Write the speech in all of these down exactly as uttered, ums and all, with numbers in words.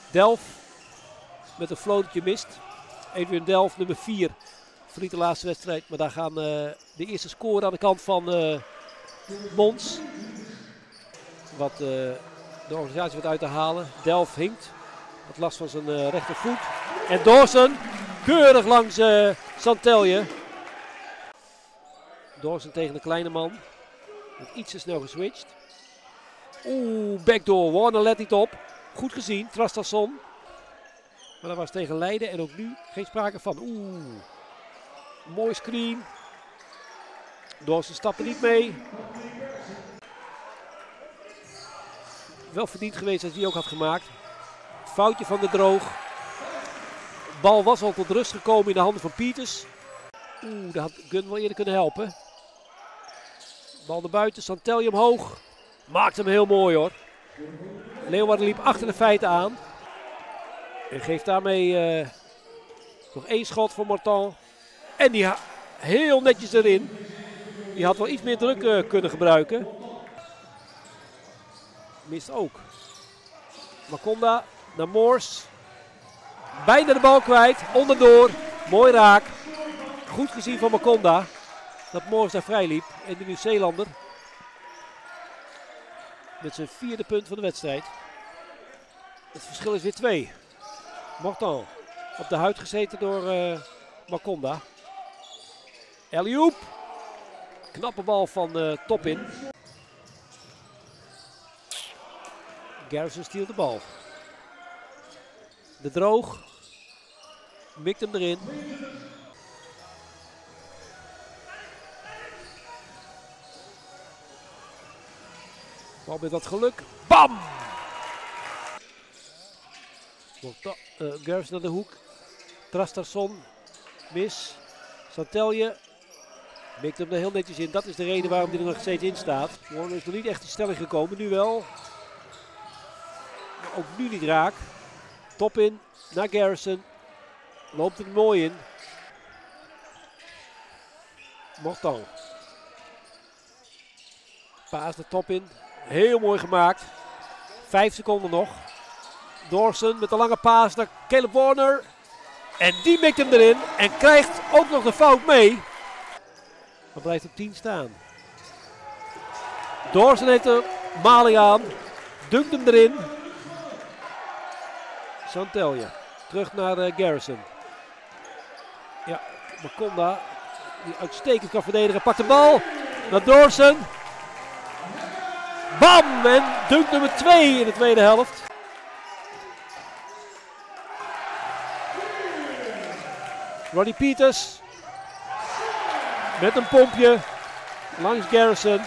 Delft met een flotertje mist. Edwin Delft, nummer vier. Verliet de laatste wedstrijd. Maar daar gaan uh, de eerste score aan de kant van uh, Mons. Wat uh, de organisatie wat uit te halen. Delft hinkt. Wat last van zijn uh, rechtervoet. En Dawson keurig langs uh, Santelje. Dawson tegen de kleine man. Wordt iets te snel geswitcht. Oeh, backdoor. Warner let niet op. Goed gezien, Traustason. Maar dat was tegen Leiden en ook nu geen sprake van. Oeh, mooi screen. Dawson stapt er niet mee. Wel verdiend geweest als hij ook had gemaakt. Foutje van de Droog. De bal was al tot rust gekomen in de handen van Pieters. Oeh, daar had Gun wel eerder kunnen helpen. Bal naar buiten, Santelje omhoog. Maakt hem heel mooi hoor. Leeuwarden liep achter de feiten aan. En geeft daarmee uh, nog één schot voor Martin. En die heel netjes erin. Die had wel iets meer druk uh, kunnen gebruiken. Mist ook. Makonda naar Moors. Bijna de bal kwijt. Onderdoor. Mooi raak. Goed gezien van Makonda. Dat Moors daar vrij liep. En de Nieuw-Zeelander. Met zijn vierde punt van de wedstrijd. Het verschil is weer twee. Martin op de huid gezeten door uh, Makonda. Elioup. Knappe bal van uh, Toppin. Garrison steelt de bal. De Droog. Mikt hem erin. Bal met wat geluk. Bam! Uh, Garrison naar de hoek. Traustason. Mis. Santelje. Mikt hem er heel netjes in. Dat is de reden waarom hij er nog steeds in staat. Warner is nog niet echt in stelling gekomen. Nu wel. Maar ook nu niet raak. Top in. Naar Garrison. Loopt er mooi in. Martin. Paas de top in. Heel mooi gemaakt. Vijf seconden nog. Dawson met de lange paas naar Caleb Warner. En die mikt hem erin. En krijgt ook nog de fout mee. Maar blijft op tien staan. Dawson heeft de maling aan. Dunkt hem erin. Santelje. Terug naar uh, Garrison. Ja, Makonda. Die uitstekend kan verdedigen. Pakt de bal. Naar Dawson. Bam! En dunk nummer twee in de tweede helft. Roddy Pieters. Met een pompje. Langs Garrison.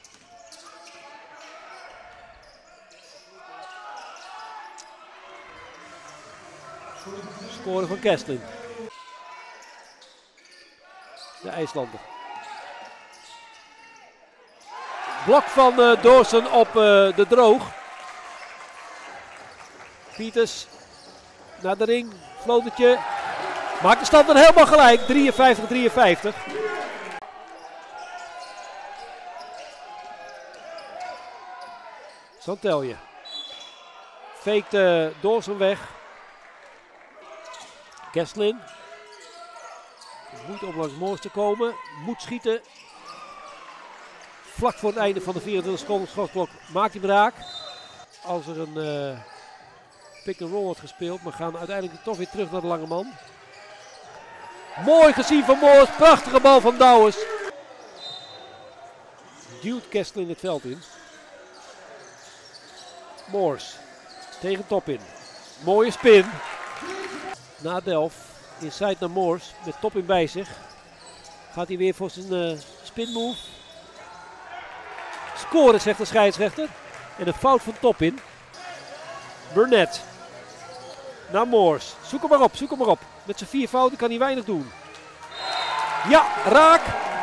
Scoren van Kestlin. De IJslander. Blok van uh, Dawson op uh, de Droog. Pieters naar de ring. Flotertje. Maakt de stand dan helemaal gelijk. drieënvijftig drieënvijftig. Santelje. Faked uh, Dawson weg. Kestlin. Moet om langs Moors te komen. Moet schieten. Vlak voor het einde van de vierentwintig seconden schotblok maakt hij raak. Als er een uh, pick-and-roll wordt gespeeld. Maar gaan uiteindelijk toch weer terug naar de lange man. Mooi gezien van Moors. Prachtige bal van Douwes. Duwt Kestlin het veld in. Moors. Tegen Toppin. Mooie spin. Na Delft. Inside naar Moors. Met Toppin bij zich. Gaat hij weer voor zijn uh, spin move. Scoren, zegt de scheidsrechter. En een fout van Toppin. Burnett. Naar Moors. Zoek hem maar op, zoek hem maar op. Met zijn vier fouten kan hij weinig doen. Ja, raak.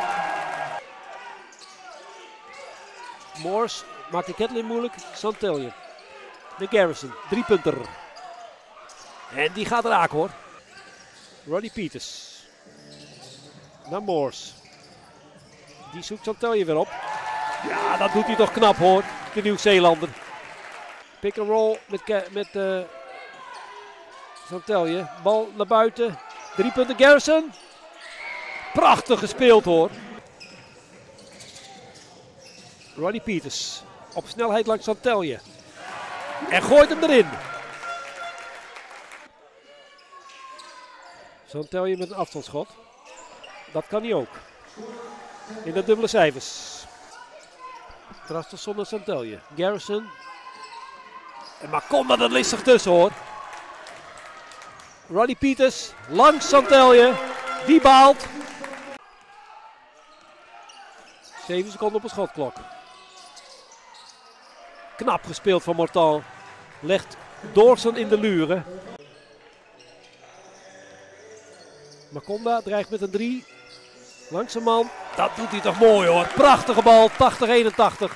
Moors maakt de Kestlin moeilijk. Santelje. De Garrison. Drie punter. En die gaat raak hoor. Roddy Pieters. Naar Moors. Die zoekt Santelje weer op. Ja, dat doet hij toch knap hoor. De Nieuw-Zeelander. Pick and roll met, met uh, Santelje, bal naar buiten. Drie punten Garrison. Prachtig gespeeld hoor. Ronnie Pieters op snelheid langs Santelje. En gooit hem erin. Santelje met een afstandsschot. Dat kan hij ook. In de dubbele cijfers. Traustason en Santelje. Garrison. En Makonda er listig tussen hoor. Ronnie Pieters langs Santelje. Die baalt. zeven seconden op een schotklok. Knap gespeeld van Mortal. Legt Dawson in de luren. Makonda dreigt met een drie. Langs een man. Dat doet hij toch mooi hoor. Prachtige bal. tachtig eenentachtig.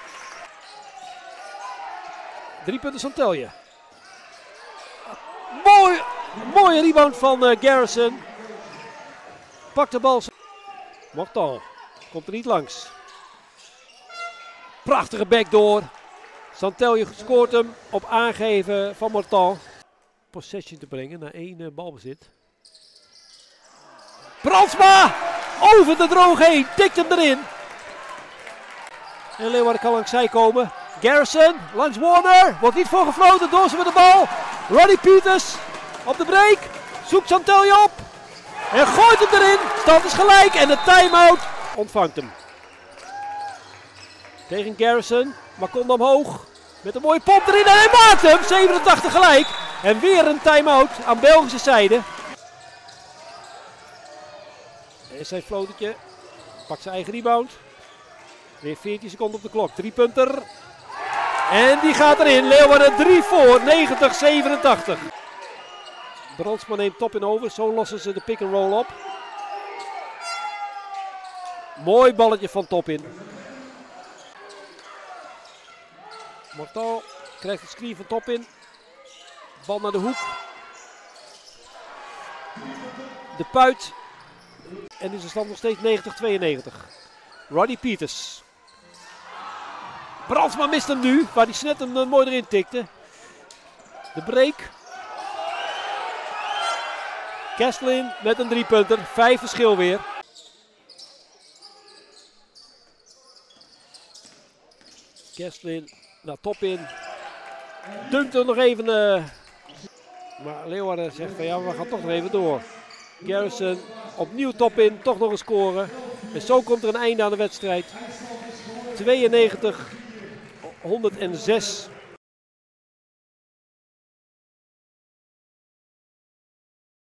Drie punten Santelje. Mooi. Mooie rebound van uh, Garrison. Pakt de bal. Mortal. Komt er niet langs. Prachtige backdoor. Santelje scoort hem op aangeven van Mortal. Possession te brengen naar één uh, balbezit. Brandsma! Over de droog heen. Tikt hem erin. En Leeuwarden kan langs zij komen. Garrison langs Warner. Wordt niet voor gefloten. Dawson met de bal. Ronnie Pieters op de break. Zoekt Santelje op. En gooit hem erin. Stand is gelijk. En de time-out ontvangt hem. Tegen Garrison. Makonda omhoog. Met een mooie pop erin. En hij maakt hem. zevenentachtig gelijk. En weer een time-out aan Belgische zijde. En zijn flotertje. Pakt zijn eigen rebound. Weer veertien seconden op de klok. Drie punter. En die gaat erin. Leeuwarden drie voor. negentig zevenentachtig. Brandsma neemt top in over. Zo lossen ze de pick and roll op. Mooi balletje van top in. Mortal krijgt het screen van top in. Bal naar de hoek. De puit. En is de stand nog steeds negentig tweeënnegentig. Ronnie Pieters. Brandsma mist hem nu. Waar hij net hem mooi erin tikte. De break. Kestlin met een driepunter. Vijf verschil weer. Kestlin naar top in. Dunkt er nog even. Uh, maar Leeuwarden zegt van ja, we gaan toch nog even door. Garrison opnieuw top in. Toch nog een scoren. En zo komt er een einde aan de wedstrijd. tweeënnegentig honderdzes.